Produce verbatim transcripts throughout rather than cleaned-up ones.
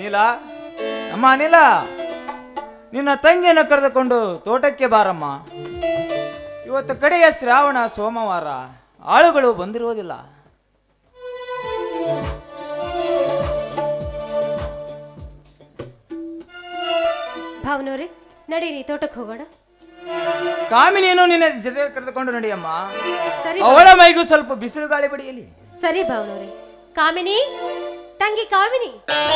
ನೀಲ, ಅಮ್ಮ ನೀಲ, ನಿನ್ನ ತಂಗಿಯನ್ನು ಕರೆದುಕೊಂಡು ತೋಟಕ್ಕೆ ಬಾರಮ್ಮ. ಇವತ್ತು ಕಡೆಯ ಶ್ರಾವಣ ಸೋಮವಾರ, ಆಳುಗಳು ಬಂದಿರುವುದಿಲ್ಲ. ಭಾವನವ್ರೆ, ನಡೀರಿ ತೋಟಕ್ಕೆ ಹೋಗೋಣ. ಕಾಮಿನಿಯನ್ನು ನಿನ್ನ ಜೊತೆ ಕರೆದುಕೊಂಡು ನಡಿಯಮ್ಮ. ಸರಿ, ಅವಳ ಮೈಗೂ ಸ್ವಲ್ಪ ಬಿಸಿಲು ಗಾಳಿ ಬಡಿಯಲಿ. ಸರಿ ಭಾವನವ್ರೆ. ಕಾಮಿನಿ, ತಂಗಿ ಕಾಮಿನಿ,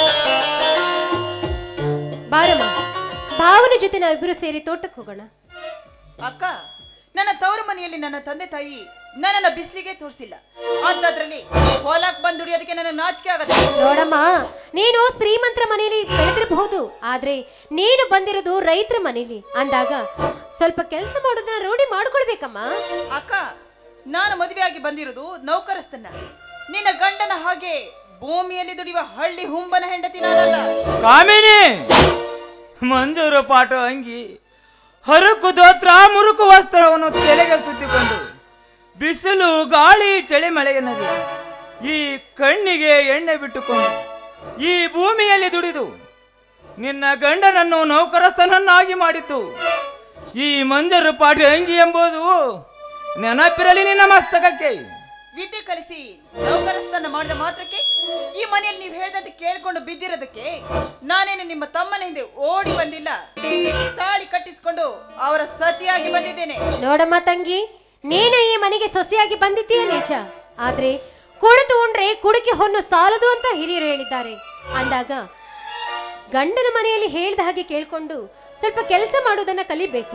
ಬಾರಮ್ಮ. ಭಾವನ ಜೊತೆ ನಾವಿಬ್ಬರು ಸೇರಿ ತೋಟಕ್ಕೆ ಹೋಗೋಣ. ಅಕ್ಕ, ನನ್ನ ತವರು ಮನೆಯಲ್ಲಿ ನನ್ನ ತಂದೆ ತಾಯಿ ನನ್ನನ್ನ ಬಿಸಿಲಿಗೆ ತೋರಿಸಿಲ್ಲ. ಅಂತದ್ರಲ್ಲಿ ಹೊಲಕ್ ಬಂದು ದುಡಿಯೋದಕ್ಕೆ ನನ್ನ ನಾಚಿಕೆ ಆಗತ್ತೆ. ನೋಡಮ್ಮ, ನೀನು ಶ್ರೀಮಂತರ ಮನೆಯಲ್ಲಿ ಬೆಳೆದಿರಬಹುದು, ಆದ್ರೆ ನೀನು ಬಂದಿರೋದು ರೈತರ ಮನೆಯಲ್ಲಿ ಅಂದಾಗ ಸ್ವಲ್ಪ ಕೆಲಸ ಮಾಡೋದನ್ನ ರೂಢಿ ಮಾಡ್ಕೊಳ್ಬೇಕಮ್ಮ. ಅಕ್ಕ, ನಾನು ಮದುವೆಯಾಗಿ ಬಂದಿರೋದು ನೌಕರಸ್ಥನ. ನಿನ್ನ ಗಂಡನ ಹಾಗೆ ಭೂಮಿಯಲ್ಲಿ ದುಡಿಯುವ ಹಳ್ಳಿ ಹುಂಬನ ಹೆಂಡತಿ ನಾನಲ್ಲ. ಕಾಮಿನಿ, ಮಂಜೂರು ಪಾಠ ಅಂಗಿ, ಹರಕು ದೋತ್ರ, ಮುರುಕು ವಸ್ತ್ರವನ್ನು ತಲೆಗೆ ಸುತ್ತಿಕೊಂಡು ಬಿಸಿಲು ಗಾಳಿ ಚಳಿ ಮಳೆಯನ್ನದೆ ಈ ಕಣ್ಣಿಗೆ ಎಣ್ಣೆ ಬಿಟ್ಟುಕೊಂಡು ಈ ಭೂಮಿಯಲ್ಲಿ ದುಡಿದು ನಿನ್ನ ಗಂಡನನ್ನು ನೌಕರಸ್ಥನನ್ನಾಗಿ ಮಾಡಿದ್ದು ಈ ಮಂಜರು ಪಾಠ ಅಂಗಿ ಎಂಬುದು ನೆನಪಿರಲಿ ನಿನ್ನ ಮಸ್ತಕಕ್ಕೆ. ವಿದ್ಯೆ ಕಲಿಸಿ ನೌಕರಸ್ಥನ ಮಾಡಿದ ಮಾತ್ರಕ್ಕೆ ಈ ಮನೆಯಲ್ಲಿ ನೀವು ಹೇಳ್ದಂತೆ ಕೇಳ್ಕೊಂಡು ಬಿದ್ದಿರೋದಕ್ಕೆ ನಾನೇನು ನಿಮ್ಮ ತಮ್ಮನ ಹಿಂದೆ ಓಡಿ ಬಂದಿಲ್ಲ. ತಾಳಿ ಕಟ್ಟಿಸಿಕೊಂಡು ಅವರ ಸತಿಯಾಗಿ ಬಂದಿದ್ದೇನೆ. ನೋಡಮ್ಮ ತಂಗಿ, ನೀನು ಈ ಮನೆಗೆ ಸೊಸೆಯಾಗಿ ಬಂದಿದ್ದೀಯ ನಿಜ, ಆದ್ರೆ ಕುಳಿತು ಉಂಡ್ರೆ ಕುಡಿಕೆ ಹೊನ್ನು ಸಾಲದು ಅಂತ ಹಿರಿಯರು ಹೇಳಿದ್ದಾರೆ. ಅಂದಾಗ ಗಂಡನ ಮನೆಯಲ್ಲಿ ಹೇಳ್ದ ಹಾಗೆ ಕೇಳ್ಕೊಂಡು ಸ್ವಲ್ಪ ಕೆಲಸ ಮಾಡೋದನ್ನ ಕಲಿಬೇಕು.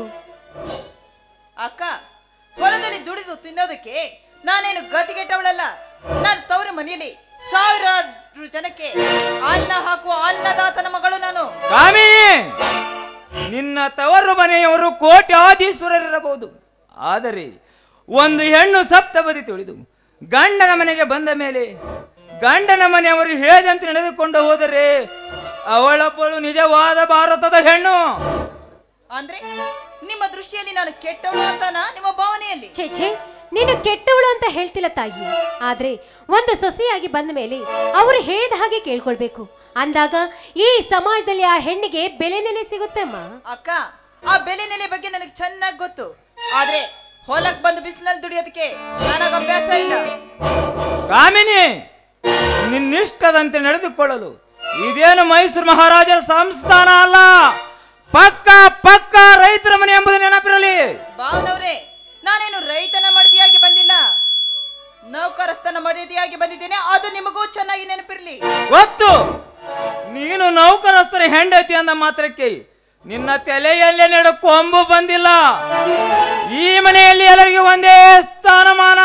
ಅಕ್ಕ, ಹೊಲದಲ್ಲಿ ದುಡಿದು ತಿನ್ನೋದಕ್ಕೆ ನಾನೇನು ಗತಿಗೆಟ್ಟವಳಲ್ಲ. ನಾನು ತವರ ಮನೆಯಲ್ಲಿ ಸಾವಿರಾರು ಜನಕ್ಕೆ ಅನ್ನ ಹಾಕುವ ಅನ್ನದಾತನ ಮಗಳು ನಾನು. ಕಾಮಿನಿ, ನಿನ್ನ ತವರು ಮನೆಯವರು ಕೋಟ್ಯಾಧೀಶ್ವರರಿರಬಹುದು, ಆದರೆ ಒಂದು ಹೆಣ್ಣು ಸಪ್ತಪದಿ ತುಳಿದು ಗಂಡನ ಮನೆಗೆ ಬಂದ ಮೇಲೆ ಗಂಡನ ಮನೆಯವರು ಹೇಳಿದಂತೆ ನಡೆದುಕೊಂಡು ಹೋದರೆ ಅವಳಪ್ಪಳು ನಿಜವಾದ ಭಾರತದ ಹೆಣ್ಣು. ಅಂದ್ರೆ ನಿಮ್ಮ ದೃಷ್ಟಿಯಲ್ಲಿ ನಾನು ಕೆಟ್ಟವಳು ಅಂತಾನ ನಿಮ್ಮ ಭಾವನೆಯಲ್ಲಿ? ಛೇ ಛೇ, ನೀನು ಕೆಟ್ಟವಳು ಅಂತ ಹೇಳ್ತಿಲ್ಲ ತಾಯಿ, ಆದ್ರೆ ಒಂದು ಸೊಸೆಯಾಗಿ ಬಂದ ಮೇಲೆ ಅವರು ಹೇಳಿದ ಹಾಗೆ ಕೇಳ್ಕೊಳ್ಬೇಕು. ಅಂದಾಗ ಈ ಸಮಾಜದಲ್ಲಿ ಆ ಹೆಣ್ಣಿಗೆ ಬೆಲೆ ನೆಲೆ ಸಿಗುತ್ತೆ ಅಮ್ಮ. ಅಕ್ಕ, ಆ ಬೆಲೆ ನೆಲೆ ಬಗ್ಗೆ ನನಗೆ ಚೆನ್ನಾಗಿ ಗೊತ್ತು, ಆದ್ರೆ ಹೊಲಕ್ ಬಂದು ಬಿಸಿಲಲ್ಲಿ ದುಡಿಯೋದಕ್ಕೆ ನನಗ ಅಭ್ಯಾಸ ಇಲ್ಲ. ಕಾಮಿನಿ, ನಿನ್ನಿಷ್ಟದಂತೆ ನಡೆದುಕೊಳ್ಳಲು ಇದೇನು ಮೈಸೂರು ಮಹಾರಾಜರ ಸಂಸ್ಥಾನ ಅಲ್ಲ, ಪಕ್ಕ ಪಕ್ಕ ರೈತರ ಮನೆ ಎಂಬುದು ನೆನಪಿರಲಿ. ಭಾವನವ್ರೆ, ನಾನೇನು ರೈತನ ಮಡದಿಯಾಗಿ ಬಂದಿಲ್ಲ, ನೌಕರಸ್ಥನ ಮಡದಿಯಾಗಿ ಬಂದಿದ್ದೇನೆ. ಅದು ನಿಮಗೂ ಚೆನ್ನಾಗಿ ನೆನಪಿರ್ಲಿ. ಗೊತ್ತು, ನೀನು ನೌಕರಸ್ಥರ ಹೆಂಡತಿ ಅಂದ ಮಾತ್ರಕ್ಕೆ ನಿನ್ನ ತಲೆಯಲ್ಲೇ ನೆಡು ಕೊಂಬು ಬಂದಿಲ್ಲ. ಈ ಮನೆಯಲ್ಲಿ ಎಲ್ಲರಿಗೂ ಒಂದೇ ಸ್ಥಾನಮಾನ.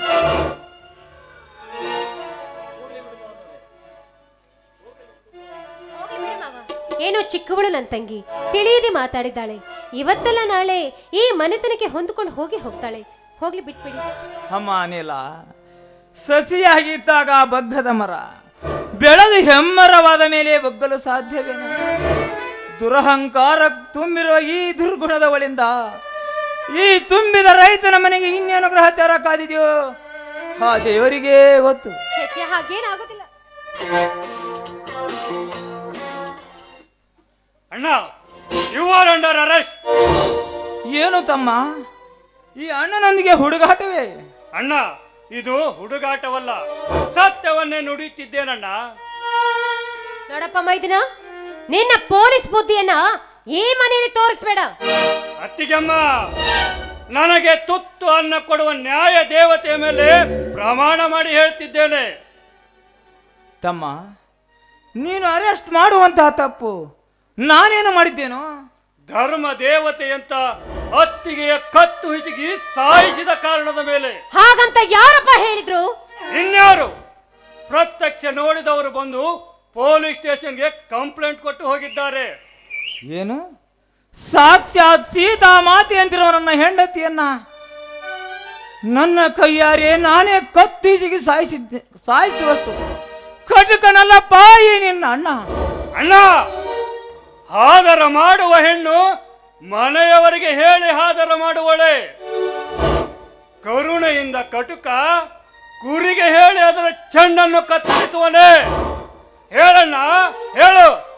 ಏನೋ ಚಿಕ್ಕವಳು ನನ್ನ ತಂಗಿ, ತಿಳಿಯದೆ ಮಾತಾಡಿದ್ದಾಳೆ. ಇವತ್ತೆಲ್ಲ ನಾಳೆ ಈ ಮನೆತನಕ್ಕೆ ಹೊಂದ್ಕೊಂಡು ಹೋಗಿ ಹೋಗ್ತಾಳೆ. ಹೋಗ್ಲಿ ಬಿಟ್ಬಿಡಿ. ಅಮ್ಮ ನೀಲ, ಸಸಿಯಾಗಿದ್ದಾಗ ಬಗ್ಗದ ಮರ ಬೆಳೆದು ಹೆಮ್ಮರವಾದ ಮೇಲೆ ಬಗ್ಗಲು ಸಾಧ್ಯವೇನು? ದುರಹಂಕಾರ ತುಂಬಿರುವ ಈ ದುರ್ಗುಣದವಳಿಂದ ಈ ತುಂಬಿದ ರೈತನ ಮನೆಗೆ ಇನ್ನೇನು ಗ್ರಹಚಾರ ಕಾದಿದೆಯೋ ಆ ದೇವರಿಗೆ ಗೊತ್ತು. ಚೇಚೆ, ಹಾಗೇನಾಗೋದಿಲ್ಲ. ಅಣ್ಣ, ಯು ಆರ್ ಅಂಡರ್ ಅರೆಸ್ಟ್. ಏನು ತಮ್ಮ, ಈ ಅಣ್ಣನೊಂದಿಗೆ ಹುಡುಗಾಟವೇ? ಅಣ್ಣ, ಇದು ಹುಡುಗಾಟವಲ್ಲ, ಸತ್ಯವನ್ನೇ ನುಡಿಯುತ್ತಿದ್ದೇನಣ್ಣ. ನೋಡಪ್ಪ ಮೈದಿನ, ನಿನ್ನ ಪೊಲೀಸ್ ಬುದ್ಧಿಯನ್ನ ಈ ಮನೆಯಲ್ಲಿ ತೋರಿಸ್ಬೇಡ. ಅತ್ತಿಗೆಮ್ಮ, ನನಗೆ ತುತ್ತು ಅನ್ನ ಕೊಡುವ ನ್ಯಾಯ ದೇವತೆಯ ಮೇಲೆ ಪ್ರಮಾಣ ಮಾಡಿ ಹೇಳ್ತಿದ್ದೇನೆ. ತಮ್ಮ, ನೀನು ಅರೆಸ್ಟ್ ಮಾಡುವಂತಹ ತಪ್ಪು ನಾನೇನು ಮಾಡಿದ್ದೇನೋ? ಧರ್ಮ ದೇವತೆಯಂತ ಅತ್ತಿಗೆಯ ಕತ್ತು ಹಿಚಿಗಿ ಸಾಯಿಸಿದ ಕಾರಣದ ಮೇಲೆ. ಹಾಗಂತ ಯಾರಪ್ಪ ಹೇಳಿದ್ರು? ಇನ್ಯಾರು? ಪ್ರತ್ಯಕ್ಷ ನೋಡಿದವರು ಬಂದು ಪೊಲೀಸ್ ಸ್ಟೇಷನ್ಗೆ ಕಂಪ್ಲೇಂಟ್ ಕೊಟ್ಟು ಹೋಗಿದ್ದಾರೆ. ಏನು? ಸಾಕ್ಷಾತ್ ಸೀತಾ ಮಾತೆ ಅಂತಿರುವ ನನ್ನ ಹೆಂಡತಿಯನ್ನ ನನ್ನ ಕೈಯಾರೆ ನಾನೇ ಕತ್ತಿಸಿಗೆ ಸಾಯಿಸಿದ್ದೆ. ಸಾಯಿಸುವಷ್ಟು ಕಟುಕನಲ್ಲ ಪಾಯಿ ನಿನ್ನ ಅಣ್ಣ. ಅಣ್ಣ, ಆದರ ಮಾಡುವ ಹೆಣ್ಣು ಮನೆಯವರಿಗೆ ಹೇಳಿ ಆದರ ಮಾಡುವಳೆ. ಕರುಣೆಯಿಂದ ಕಟುಕ ಕುರಿಗೆ ಹೇಳಿ ಅದರ ಚೆಂಡನ್ನು ಕತ್ತರಿಸುವನೆ. ಹೇಳಣ್ಣ, ಹೇಳು.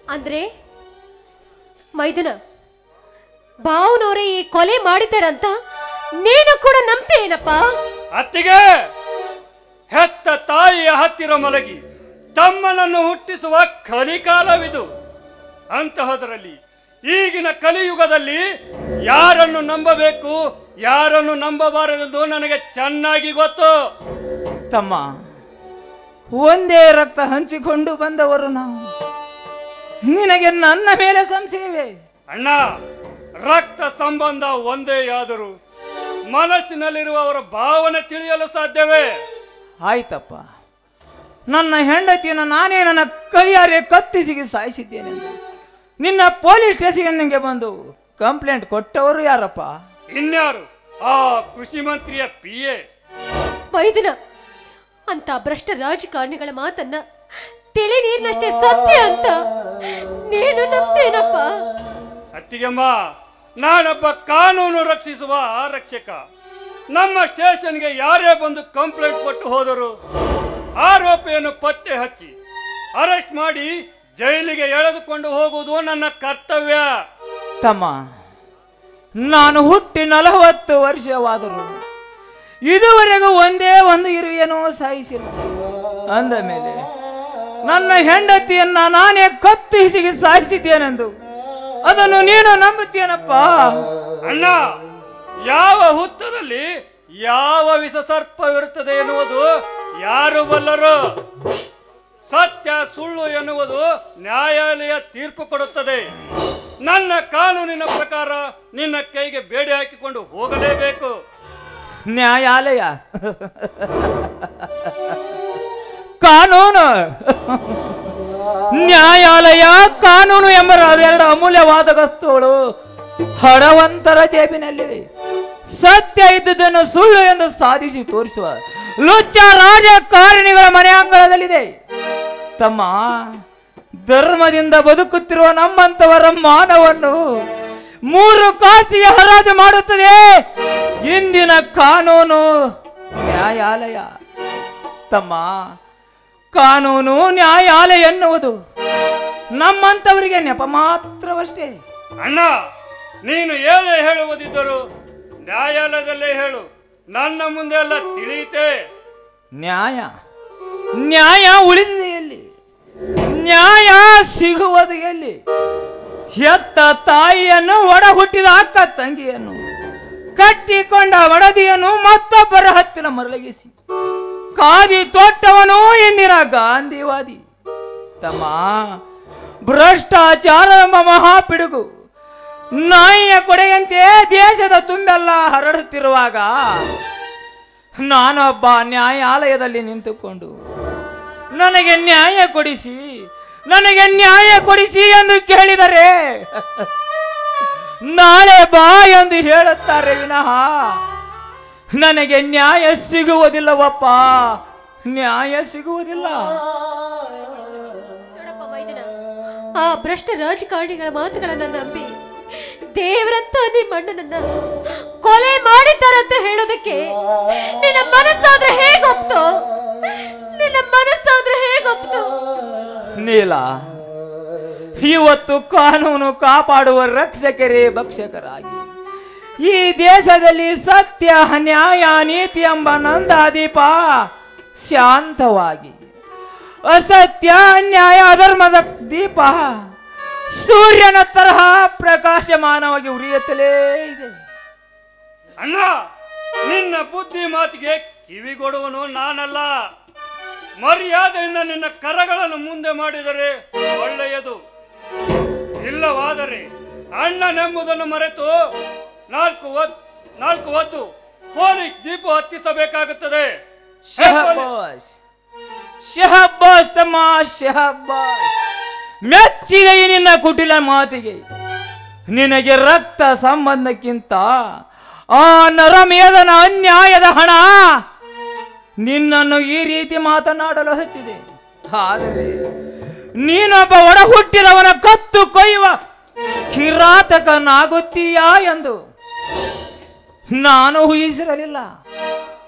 ಅಂದ್ರೆ ಮೈದುನ ಬಾವುನವರೇ ಈ ಕೊಲೆ ಮಾಡಿದ್ದಾರಂತ ನೀನು ಕೂಡ ನಂಬ್ತೇನಪ್ಪ? ಅತ್ತಿಗೆ, ಹೆತ್ತ ತಾಯಿಯ ಹತ್ತಿರ ಮಲಗಿ ತಮ್ಮನನ್ನು ಹುಟ್ಟಿಸುವ ಕಲಿಕಾಲವಿದು. ಅಂತಹದರಲ್ಲಿ ಈಗಿನ ಕಲಿಯುಗದಲ್ಲಿ ಯಾರನ್ನು ನಂಬಬೇಕು, ಯಾರನ್ನು ನಂಬಬಾರದೆಂದು ನನಗೆ ಚೆನ್ನಾಗಿ ಗೊತ್ತು. ತಮ್ಮ, ಒಂದೇ ರಕ್ತ ಹಂಚಿಕೊಂಡು ಬಂದವರು ನಾವು. ನಿನಗೆ ನನ್ನ ಮೇಲೆ ಸಂಶಯವೇ? ಅಣ್ಣ, ರಕ್ತ ಸಂಬಂಧ ಒಂದೇ ಆದರೂ ಮನಸ್ಸಿನಲ್ಲಿರುವವರ ಭಾವನೆ ತಿಳಿಯಲು ಸಾಧ್ಯವೇ? ಆಯ್ತಪ್ಪ, ನನ್ನ ಹೆಂಡತಿಯನ್ನು ನಾನೇ ನನ್ನ ಕೈಯಾರೆ ಕತ್ತಿಸಿಗೆ ಸಾಯಿಸಿದ್ದೇನೆ. ನಿನ್ನ ಪೊಲೀಸ್ ಸ್ಟೇಷನ್ಗೆ ಬಂದು ಕಂಪ್ಲೇಂಟ್ ಕೊಟ್ಟವರು ಯಾರಪ್ಪ? ಇನ್ಯಾರು? ಆ ಕೃಷಿ ಮಂತ್ರಿಯ ಪಿ ಎ. ಮೈದುನ, ಅಂತ ಭ್ರಷ್ಟ ರಾಜಕಾರಣಿಗಳ ಮಾತನ್ನ ತಿಳಿ ನೀರಿನಷ್ಟೇ ಸತ್ಯ ಅಂತ ನೀನು ನಂಬ್ತೇನಪ್ಪ? ಅತ್ತಿಗೆಮ್ಮ, ನಾನೊಬ್ಬ ಕಾನೂನು ರಕ್ಷಿಸುವ ಆರಕ್ಷಕ. ನಮ್ಮ ಸ್ಟೇಷನ್ಗೆ ಯಾರೇ ಬಂದು ಕಂಪ್ಲೇಂಟ್ ಕೊಟ್ಟು ಹೋದರು ಆರೋಪಿಯನ್ನು ಪತ್ತೆ ಹಚ್ಚಿ ಅರೆಸ್ಟ್ ಮಾಡಿ ಜೈಲಿಗೆ ಎಳೆದುಕೊಂಡು ಹೋಗುವುದು ನನ್ನ ಕರ್ತವ್ಯ. ತಮ್ಮ, ನಾನು ಹುಟ್ಟಿ ನಲವತ್ತು ವರ್ಷವಾದರು ಇದುವರೆಗೂ ಒಂದೇ ಒಂದು ಇರುವೆನೋ ಸಾಯಿಸಿಲ್ಲ. ಅಂದ ಮೇಲೆ ನನ್ನ ಹೆಂಡತಿಯನ್ನ ನಾನೇ ಕತ್ತಿಸಿಗೆ ಸಾಯಿಸಿದ್ದೇನೆಂದು ಅದನ್ನು ನೀನು ನಂಬುತ್ತೇನಪ್ಪ? ಅಣ್ಣ, ಯಾವ ಹುತ್ತದಲ್ಲಿ ಯಾವ ವಿಷ ಸರ್ಪವಿರುತ್ತದೆ ಎನ್ನುವುದು ಯಾರು ಬಲ್ಲರು. ಸತ್ಯ ಸುಳ್ಳು ಎನ್ನುವುದು ನ್ಯಾಯಾಲಯ ತೀರ್ಪು ಕೊಡುತ್ತದೆ. ನನ್ನ ಕಾನೂನಿನ ಪ್ರಕಾರ ನಿನ್ನ ಕೈಗೆ ಬೇಡಿ ಹಾಕಿಕೊಂಡು ಹೋಗಲೇಬೇಕು. ನ್ಯಾಯಾಲಯ, ಕಾನೂನು, ನ್ಯಾಯಾಲಯ, ಕಾನೂನು ಎಂಬ ಎರಡು ಅಮೂಲ್ಯವಾದ ವಸ್ತುಗಳು ಹಣವಂತರ ಜೇಬಿನಲ್ಲಿ. ಸತ್ಯ ಇದ್ದುದನ್ನು ಸುಳ್ಳು ಎಂದು ಸಾಧಿಸಿ ತೋರಿಸುವ ಲುಚ್ಚ ರಾಜಕಾರಣಿಗಳ ಮನೆ ಅಂಗಳದಲ್ಲಿದೆ. ತಮ್ಮ, ಧರ್ಮದಿಂದ ಬದುಕುತ್ತಿರುವ ನಮ್ಮಂತವರ ಮಾನವನ್ನು ಮೂರು ಕಾಸಿಗೆ ಹರಾಜು ಮಾಡುತ್ತದೆ ಇಂದಿನ ಕಾನೂನು ನ್ಯಾಯಾಲಯ. ತಮ್ಮ, ಕಾನೂನು ನ್ಯಾಯಾಲಯ ಎನ್ನುವುದು ನಮ್ಮಂತವರಿಗೆ ನೆಪ ಮಾತ್ರವಷ್ಟೇ. ಅಣ್ಣ, ನೀನು ಏನೇ ಹೇಳುವುದಿದ್ದರೂ ನ್ಯಾಯಾಲಯದಲ್ಲೇ ಹೇಳು. ನನ್ನ ಮುಂದೆ ಎಲ್ಲ ತಿಳಿಯುತ್ತೆ. ನ್ಯಾಯ ನ್ಯಾಯ ಉಳಿದಿದೆ ಎಲ್ಲಿ? ನ್ಯಾಯ ಸಿಗುವುದು ಎಲ್ಲಿ? ಹೆತ್ತ ತಾಯಿಯನ್ನು, ಒಡ ಹುಟ್ಟಿದ ಅಕ್ಕ ತಂಗಿಯನ್ನು, ಕಟ್ಟಿಕೊಂಡ ಒಡದಿಯನ್ನು ಮತ್ತೊಬ್ಬರ ಹತ್ತಿರ ಮರಳಗಿಸಿ ಕಾದಿ ತೊಟ್ಟವನು ಇಂದಿನ ಗಾಂಧಿವಾದಿ. ತಮ್ಮ, ಭ್ರಷ್ಟಾಚಾರ ಎಂಬ ಮಹಾಪಿಡುಗು ನಾಯಿಯ ಕೊಡೆಯಂತೆ ದೇಶದ ತುಂಬೆಲ್ಲ ಹರಡುತ್ತಿರುವಾಗ ನಾನೊಬ್ಬ ನ್ಯಾಯಾಲಯದಲ್ಲಿ ನಿಂತುಕೊಂಡು ನನಗೆ ನ್ಯಾಯ ಕೊಡಿಸಿ ನನಗೆ ನ್ಯಾಯ ಕೊಡಿಸಿ ಎಂದು ಕೇಳಿದರೆ ನಾಳೆ ಬಾ ಎಂದು ಹೇಳುತ್ತಾರೆ ವಿನಃ ನನಗೆ ನ್ಯಾಯ ಸಿಗುವುದಿಲ್ಲವಪ್ಪ, ನ್ಯಾಯ ಸಿಗುವುದಿಲ್ಲ. ನೋಡಪ್ಪ ಮೈದನ, ಆ ಭ್ರಷ್ಟ ರಾಜಕಾರಣಿಗಳ ಮಾತುಗಳನ್ನ ನಂಬಿ ದೇವರಂತ ನಿಮ್ಮ ಅಣ್ಣನನ್ನ ಕೊಲೆ ಮಾಡಿದ್ದಾರಂತ ಹೇಳೋದಕ್ಕೆ ನಿನ್ನ ಮನಸ್ಸಾದ್ರೆ ಹೇಗೊಪ್ತು? ನಿನ್ನ ಮನಸ್ಸಾದ್ರೆ ಹೇಗೊಪ್ತು? ನೀಲ, ಇವತ್ತು ಕಾನೂನು ಕಾಪಾಡುವ ರಕ್ಷಕರೇ ಭಕ್ಷಕರಾಗಿ ಈ ದೇಶದಲ್ಲಿ ಸತ್ಯ, ನ್ಯಾಯ, ನೀತಿ ಎಂಬ ನಂದಾದೀಪ ಶಾಂತವಾಗಿ, ಅಸತ್ಯ, ಅನ್ಯಾಯ, ಅಧರ್ಮದ ದೀಪ ಸೂರ್ಯನ ತರಹ ಪ್ರಕಾಶಮಾನವಾಗಿ ಉರಿಯುತ್ತಲೇ ಇದೆ. ಅಣ್ಣ, ನಿನ್ನ ಬುದ್ಧಿ ಮಾತಿಗೆ ಕಿವಿಗೊಡುವನು ನಾನಲ್ಲ. ಮರ್ಯಾದೆಯಿಂದ ನಿನ್ನ ಕರಗಳನ್ನು ಮುಂದೆ ಮಾಡಿದರೆ ಒಳ್ಳೆಯದು. ಇಲ್ಲವಾದರೆ ಅಣ್ಣನೆಂಬುದನ್ನು ಮರೆತು ನಾಲ್ಕು ನಾಲ್ಕು ಹೊತ್ತು ಪೊಲೀಸ್ ಜೀಪು ಹತ್ತಿಸಬೇಕಾಗುತ್ತದೆ. ಶಹಬ್ಬಾಸ್, ಶಹಬ್ಬಾಸ್ ತಮ್ಮ, ಶಹಬ್ಬಾಸ್. ಮೆಚ್ಚಿದೆ ಈ ನಿನ್ನ ಕುಟಿಲ ಮಾತಿಗೆ. ನಿನಗೆ ರಕ್ತ ಸಂಬಂಧಕ್ಕಿಂತ ಆ ನರಮೇಧನ ಅನ್ಯಾಯದ ಹಣ ನಿನ್ನನ್ನು ಈ ರೀತಿ ಮಾತನಾಡಲು ಹಚ್ಚಿದೆ. ಆದರೆ ನೀನೊಬ್ಬ ಒಡ ಹುಟ್ಟಿದವನ ಕತ್ತು ಕೊಯ್ಯುವ ಕಿರಾತಕನಾಗುತ್ತೀಯಾ ಎಂದು ನಾನು ಊಹಿಸಿರಲಿಲ್ಲ.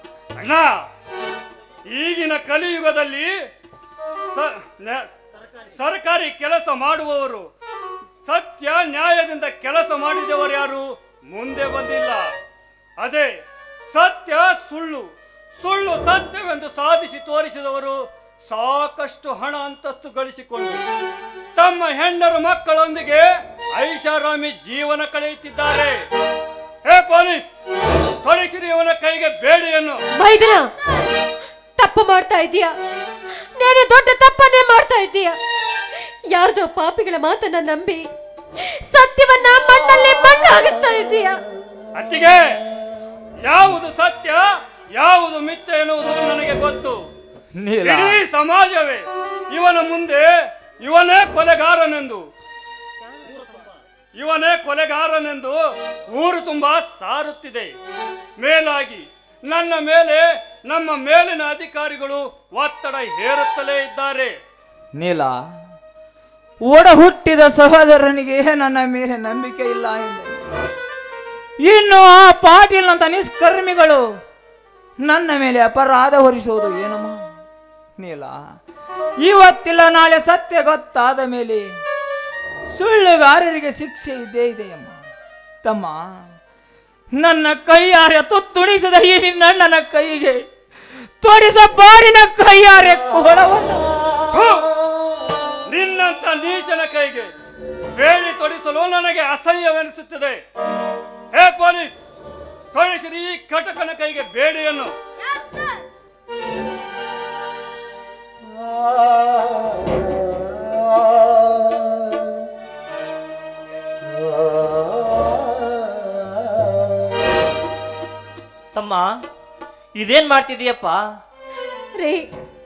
ಅಣ್ಣ, ಈಗಿನ ಕಲಿಯುಗದಲ್ಲಿ ಸರ್ಕಾರಿ ಕೆಲಸ ಮಾಡುವವರು, ಸತ್ಯ ನ್ಯಾಯದಿಂದ ಕೆಲಸ ಮಾಡಿದವರು ಯಾರು ಮುಂದೆ ಬಂದಿಲ್ಲ. ಅದೇ ಸತ್ಯ ಸುಳ್ಳು, ಸುಳ್ಳು ಸತ್ಯವೆಂದು ಸಾಧಿಸಿ ತೋರಿಸಿದವರು ಸಾಕಷ್ಟು ಹಣ ಅಂತಸ್ತು ಗಳಿಸಿಕೊಂಡು ತಮ್ಮ ಹೆಣ್ಣರು ಮಕ್ಕಳೊಂದಿಗೆ ಐಷಾರಾಮಿ ಜೀವನ ಕಳೆಯುತ್ತಿದ್ದಾರೆ. ಹೇ ಪೊಲೀಸ್, ತೊಡಿಸಿರಿ ಇವನ ಕೈಗೆ ಬೇಡಿಯನ್ನು. ಮೈದನ, ತಪ್ಪು ಮಾಡ್ತಾ ಇದೀಯಾ, ನೀನು ದೊಡ್ಡ ತಪ್ಪನ್ನೇ ಮಾಡ್ತಾ ಇದೀಯ. ಯಾರ್ದೋ ಪಾಪಿಗಳ ಮಾತನ್ನ ನಂಬಿ ಸತ್ಯವನ್ನ ಮಣ್ಣಲ್ಲಿ ಮಣ್ಣಾಗಿಸ್ತಾ ಇದೀಯ. ಅತ್ತಿಗೆ, ಯಾವುದು ಸತ್ಯ ಯಾವುದು ಮಿಥ್ಯೆ ಎನ್ನುವುದು ನನಗೆ ಗೊತ್ತು. ಇಡೀ ಸಮಾಜವೇ ಇವನ ಮುಂದೆ ಇವನೇ ಕೊಲೆಗಾರನೆಂದು ಇವನೇ ಕೊಲೆಗಾರನೆಂದು ಊರು ತುಂಬಾ ಸಾರುತ್ತಿದೆ. ಮೇಲಾಗಿ ನನ್ನ ಮೇಲೆ ನಮ್ಮ ಮೇಲಿನ ಅಧಿಕಾರಿಗಳು ಒತ್ತಡ ಹೇರುತ್ತಲೇ ಇದ್ದಾರೆ. ನೀಲ, ಒಡ ಹುಟ್ಟಿದ ಸಹೋದರನಿಗೆ ನನ್ನ ಮೇಲೆ ನಂಬಿಕೆ ಇಲ್ಲ ಎಂದರೆ ಇನ್ನು ಆ ಪಾಟೀಲ್ ಅಂತ ನಿಷ್ಕರ್ಮಿಗಳು ನನ್ನ ಮೇಲೆ ಅಪರಾಧ ಹೊರಿಸುವುದು ಏನಮ್ಮ? ನೀಲ, ಇವತ್ತಿಲ್ಲ ನಾಳೆ ಸತ್ಯ ಗೊತ್ತಾದ ಮೇಲೆ ಸುಳ್ಳುಗಾರರಿಗೆ ಶಿಕ್ಷೆ ಇದ್ದೇ ಇದೆಯಮ್ಮ. ತಮ್ಮ, ನನ್ನ ಕೈಯಾರೆ ತುತ್ತುಣಿಸಿದ ಈ ನನ್ನ ಕೈಗೆ ತೊಡಿಸ ಬಾರಿನ ಕೈಯಾರೆ ಕೋಳವನ್ನು ನಿನ್ನಂತ ನೀಚನ ಕೈಗೆ ಬೇಡಿ ತೊಡಿಸಲು ನನಗೆ ಅಸಹ್ಯವೆನಿಸುತ್ತದೆ. ಹೇ ಪೊಲೀಸ್, ತೊಡಿಸಿರಿ ಈ ಕಟಕನ ಕೈಗೆ ಬೇಡಿಯನ್ನು. ತಮ್ಮ, ಇದೇನ್ ಮಾಡ್ತಿದೀಯಪ್ಪ? ರೇ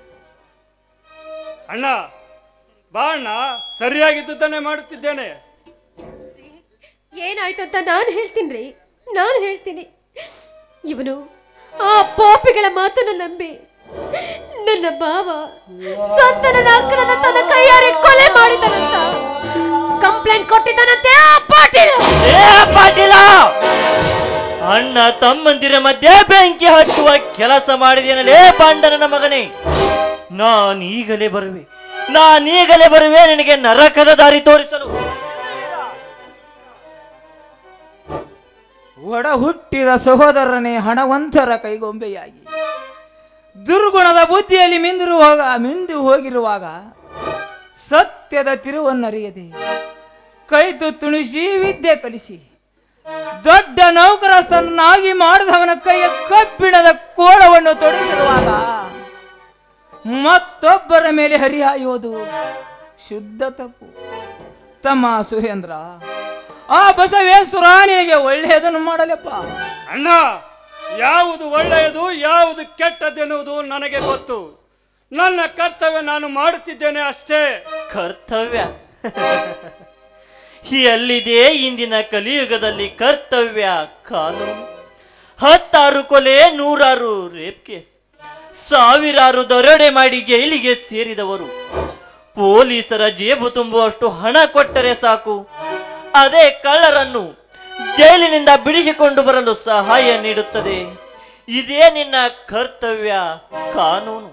ಅಣ್ಣ ಬಾ ಅಣ್ಣ, ಸರಿಯಾಗಿದ್ದುದನ್ನೇ ಮಾಡುತ್ತಿದ್ದೇನೆ. ಏನಾಯ್ತು ಅಂತ ನಾನು ಹೇಳ್ತೀನಿ ರೀ, ನಾನು ಹೇಳ್ತೀನಿ. ಇವನು ಆ ಪಾಪಿಗಳ ಮಾತನ್ನ ನಂಬಿ ನನ್ನ ಭಾವ ಸ್ವಂತ ನನ್ನ ಅಕ್ಕನನ್ನ ತನ್ನ ಕೈಯಾರೆ ಕೊಲೆ ಮಾಡಿದನಂತ ಕಂಪ್ಲೇಂಟ್ ಕೊಟ್ಟಿದ್ದಾನಂತೆ ಆ ಪಾಟೀಲ. ಏ ಪಾಟೀಲ, ಅಣ್ಣ ತಮ್ಮಂದಿರ ಮಧ್ಯೆ ಬೆಂಕಿ ಹಚ್ಚುವ ಕೆಲಸ ಮಾಡಿದೇನಲೇ ಪಾಂಡನ ಮಗನೇ. ನಾನು ಈಗಲೇ ಬರುವೆ, ನಾನೀಗಲೇ ಬರುವೆ ನಿನಗೆ ನರಕದ ದಾರಿ ತೋರಿಸಲು. ಒಡ ಹುಟ್ಟಿದ ಸಹೋದರನೇ ಹಣವಂತರ ಕೈಗೊಂಬೆಯಾಗಿ ದುರ್ಗುಣದ ಬುದ್ಧಿಯಲ್ಲಿ ಮಿಂದಿರುವಾಗ ಮಿಂದು ಹೋಗಿರುವಾಗ ಸತ್ಯದ ತಿರುವನ್ನರಿಯದೆ ಕೈತು ತುಣಿಸಿ ವಿದ್ಯೆ ಕಲಿಸಿ ದೊಡ್ಡ ನೌಕರಸ್ಥನಾಗಿ ಮಾಡಿದವನ ಕೈಯ ಕಬ್ಬಿಣದ ಕೋಳವನ್ನು ತೊಡಿಸಿರುವಾಗ ಮತ್ತೊಬ್ಬರ ಮೇಲೆ ಹರಿಹಾಯುವುದು ಶುದ್ಧ ತಪ್ಪು. ತಮ್ಮ ಸುರೇಂದ್ರ, ಆ ಬಸವೇಶ್ವರ ನಿನಗೆ ಒಳ್ಳೆಯದನ್ನು ಮಾಡಲಪ್ಪ. ಅಣ್ಣ, ಯಾವುದು ಒಳ್ಳೆಯದು ಯಾವುದು ಕೆಟ್ಟದ್ದೆನ್ನುವುದು ನನಗೆ ಗೊತ್ತು. ನನ್ನ ಕರ್ತವ್ಯ ನಾನು ಮಾಡುತ್ತಿದ್ದೇನೆ ಅಷ್ಟೇ. ಕರ್ತವ್ಯ ಎಲ್ಲಿದೆ ಇಂದಿನ ಕಲಿಯುಗದಲ್ಲಿ ಕರ್ತವ್ಯ? ಕಾನೂನು ಹತ್ತಾರು ಕೊಲೆ, ನೂರಾರು ರೇಪ್ ಕೇಸ್, ಸಾವಿರಾರು ದರೋಡೆ ಮಾಡಿ ಜೈಲಿಗೆ ಸೇರಿದವರು ಪೊಲೀಸರ ಜೇಬು ತುಂಬುವಷ್ಟು ಹಣ ಕೊಟ್ಟರೆ ಸಾಕು, ಅದೇ ಕಳ್ಳರನ್ನು ಜೈಲಿನಿಂದ ಬಿಡಿಸಿಕೊಂಡು ಬರಲು ಸಹಾಯ ನೀಡುತ್ತದೆ. ಇದೇ ನಿನ್ನ ಕರ್ತವ್ಯ, ಕಾನೂನು.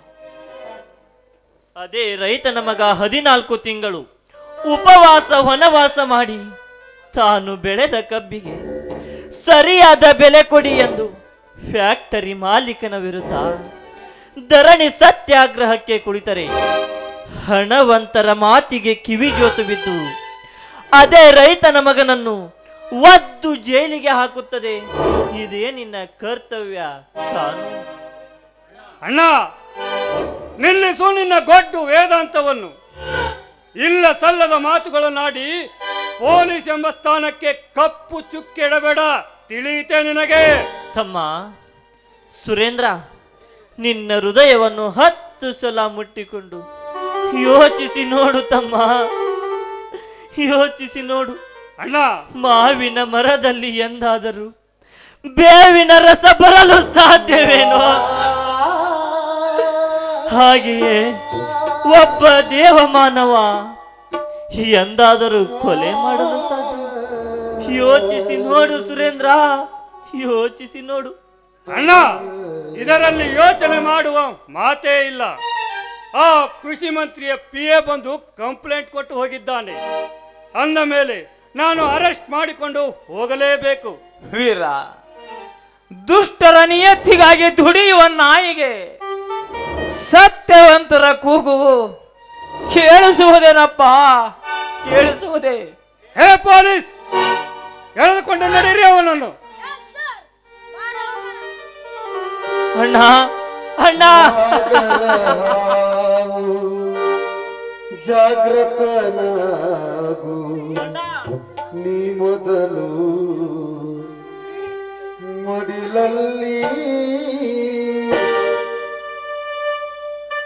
ಅದೇ ರೈತನ ಮಗ ಹದಿನಾಲ್ಕು ತಿಂಗಳು ಉಪವಾಸ ವನವಾಸ ಮಾಡಿ ತಾನು ಬೆಳೆದ ಕಬ್ಬಿಗೆ ಸರಿಯಾದ ಬೆಲೆ ಕೊಡಿ ಎಂದು ಫ್ಯಾಕ್ಟರಿ ಮಾಲೀಕನ ವಿರುದ್ಧ ಧರಣಿ ಸತ್ಯಾಗ್ರಹಕ್ಕೆ ಕುಳಿತರೆ ಹಣವಂತರ ಮಾತಿಗೆ ಕಿವಿ ಜೋತು ಬಿದ್ದು ಅದೇ ರೈತನ ಮಗನನ್ನು ಒದ್ದು ಜೈಲಿಗೆ ಹಾಕುತ್ತದೆ. ಇದೇ ನಿನ್ನ ಕರ್ತವ್ಯ, ಕಾನೂನು. ಅಣ್ಣ, ನಿಲ್ಲಿಸು ನಿನ್ನ ಗೊಡ್ಡು ವೇದಾಂತವನ್ನು. ಇಲ್ಲ ಸಲ್ಲದ ಮಾತುಗಳನ್ನಾಡಿ ಪೊಲೀಸ್ ಎಂಬ ಸ್ಥಾನಕ್ಕೆ ಕಪ್ಪು ಚುಕ್ಕಿಡಬೇಡ, ತಿಳಿಯುತ್ತೆ ನಿನಗೆ. ತಮ್ಮ ಸುರೇಂದ್ರ, ನಿನ್ನ ಹೃದಯವನ್ನು ಹತ್ತು ಸಲ ಮುಟ್ಟಿಕೊಂಡು ಯೋಚಿಸಿ ನೋಡು ತಮ್ಮ, ಯೋಚಿಸಿ ನೋಡು. ಅಣ್ಣ, ಮಾವಿನ ಮರದಲ್ಲಿ ಎಂದಾದರೂ ಬೇವಿನ ರಸ ಬರಲು ಸಾಧ್ಯವೇನೋ? ಹಾಗೆಯೇ ಒಬ್ಬ ದೇವಮಾನವ ಎಂದಾದರೂ ಕೊಲೆ ಮಾಡಲು ಸಾಧ್ಯ? ಯೋಚಿಸಿ ನೋಡು ಸುರೇಂದ್ರ, ಯೋಚಿಸಿ ನೋಡು. ಅಣ್ಣ, ಇದರಲ್ಲಿ ಯೋಚನೆ ಮಾಡುವ ಮಾತೇ ಇಲ್ಲ. ಆ ಕೃಷಿ ಮಂತ್ರಿಯ ಪಿ ಎ ಬಂದು ಕಂಪ್ಲೇಂಟ್ ಕೊಟ್ಟು ಹೋಗಿದ್ದಾನೆ. ಅಂದ ಮೇಲೆ ನಾನು ಅರೆಸ್ಟ್ ಮಾಡಿಕೊಂಡು ಹೋಗಲೇಬೇಕು. ವೀರ, ದುಷ್ಟರ ನಿಯತ್ತಿಗಾಗಿ ದುಡಿಯುವ ನಾಯಿಗೆ ಸತ್ಯವಂತರ ಕೂಗು ಕೇಳಿಸುವುದೇನಪ್ಪ, ಕೇಳಿಸುವುದೇ? ಹೇ ಪೊಲೀಸ್, ಎಳೆದುಕೊಂಡು ನಡೀರಿ ಅವನನ್ನು. ಅಣ್ಣ ಅಣ್ಣ ಜಾಗೃತನಾಗು ನೀ ಮೊದಲು ಮಡಿಲಲ್ಲಿ